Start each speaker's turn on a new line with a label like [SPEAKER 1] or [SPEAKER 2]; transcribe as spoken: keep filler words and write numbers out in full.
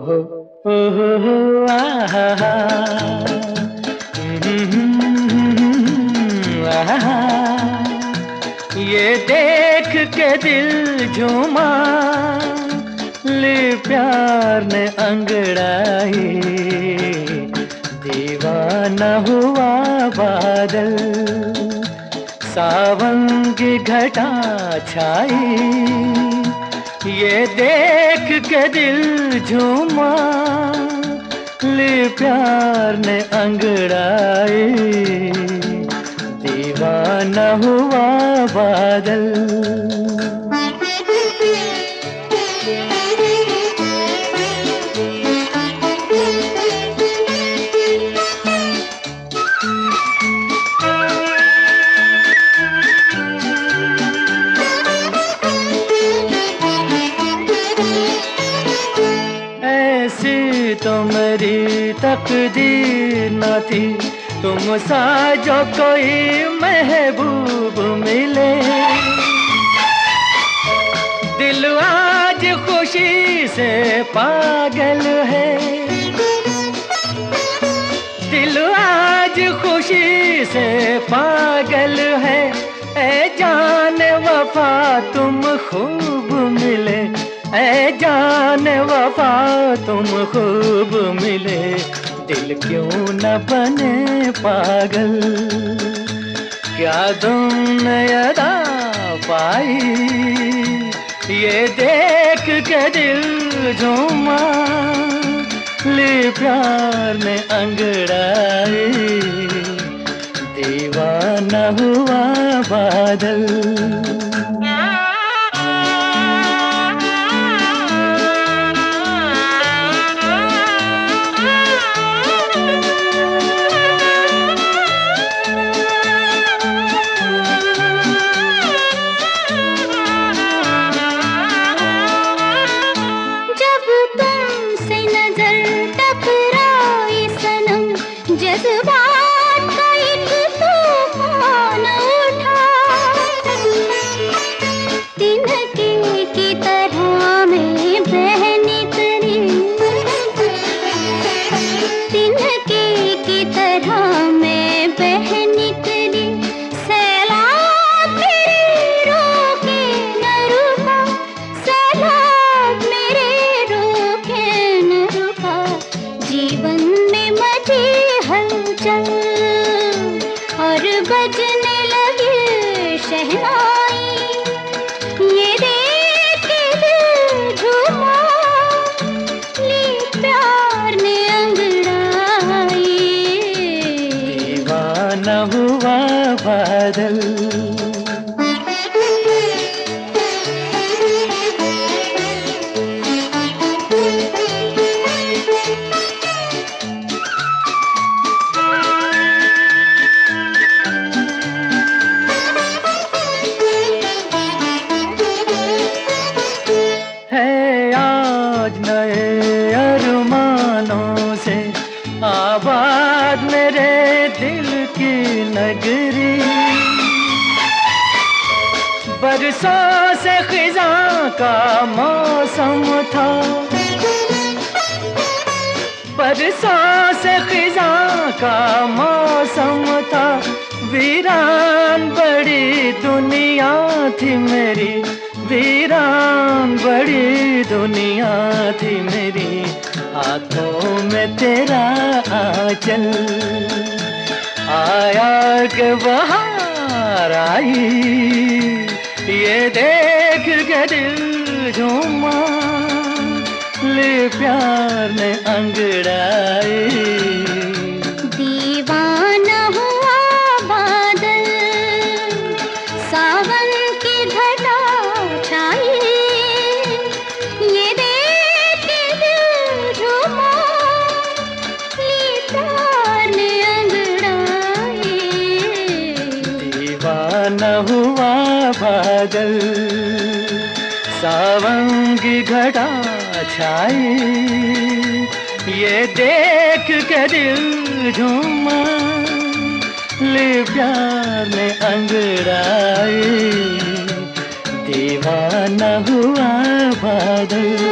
[SPEAKER 1] हो ओ हो हो आहा हा आहा ये देख के दिल झूमा ले प्यार ने अंगड़ाई दीवाना हुआ बादल सावन की घटा छाई ये देख के दिल झूमा ले प्यार ने अंगड़ाई दीवाना हुआ बादल। तो मेरी तकदीर न थी तुम सा जो कोई महबूब मिले दिल आज खुशी से पागल है दिल आज खुशी से पागल है ऐ जान वफा तुम खूब मिले ऐ जान वफा तुम खूब मिले दिल क्यों न बने पागल क्या तुमने अदा पाई ये देख के दिल झूमा ले प्यार ने अंगड़ाई दीवाना हुआ बादल।
[SPEAKER 2] जज्बात का एक तूफान उठा तिनके की तरह में बह निकली तिनके की तरह में बह निकली सैलाब मेरे रोके न रुका सैलाब मेरे रोके न रुका जीवन में मची हलचल और बजने लगी शहनाई ये देख के दिल झूमा ले प्यार ने अंगड़ाई
[SPEAKER 1] दीवाना हुआ बादल। नए अरमानों से आबाद मेरे दिल की नगरी बरसों से खिज़ां का मौसम था बरसों से खिज़ां का मौसम था वीरान बड़ी दुनिया थी मेरी वीरान बड़ी दुनिया थी मेरी हाथों में तेरा आंचल आया के बहार आई ये देख के दिल झूमा ले प्यार ने अंगड़ाई
[SPEAKER 2] दीवाना हुआ बादल सावन की घटा छाई ये देख के दिल झूमा ले प्यार ने अंगड़ाई
[SPEAKER 1] दीवाना हुआ बादल सावन की घटा छाई ये देख के दिल झूमा ले प्यार ने अंगड़ाई दीवाना हुआ बादल।